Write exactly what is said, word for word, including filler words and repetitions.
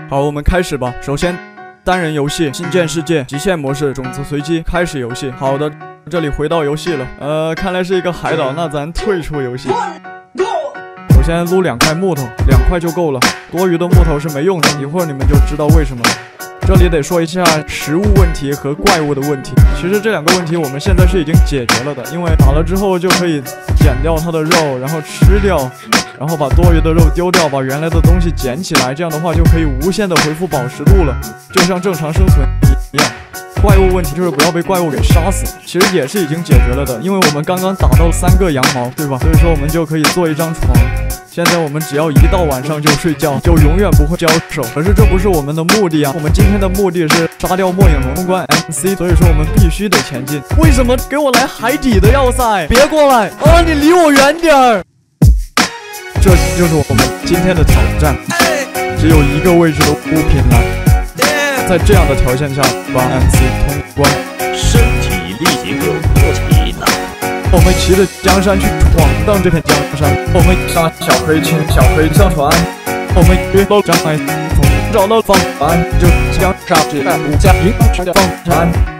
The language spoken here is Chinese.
好，我们开始吧。首先，单人游戏，新建世界，极限模式，种子随机，开始游戏。好的，这里回到游戏了。呃，看来是一个海岛，那咱退出游戏。首先撸两块木头，两块就够了，多余的木头是没用的。一会儿你们就知道为什么了。这里得说一下食物问题和怪物的问题。其实这两个问题我们现在是已经解决了的，因为打了之后就可以剪掉它的肉，然后吃掉，然后把多余的肉丢掉，把原来的东西捡起来，这样的话就可以无限的回复宝石度了，就像正常生存一样。怪物问题就是不要被怪物给杀死，其实也是已经解决了的，因为我们刚刚打到三个羊毛，对吧？所以说我们就可以做一张床。现在我们只要一到晚上就睡觉，就永远不会交手。可是这不是我们的目的啊，我们今天的目的是杀掉末影龙关 M C， 所以说我们必须得前进。为什么给我来海底的要塞？别过来啊！你离我远点儿。这就是我们今天的挑战，只有一个位置的物品了。在这样的条件下，把 M C 通关， 身体力行有默契的。 我们骑着江山去闯荡这片江山，我们上小黑请小黑上船，我们约到张海，找到方案，就将上这五家银行的放船。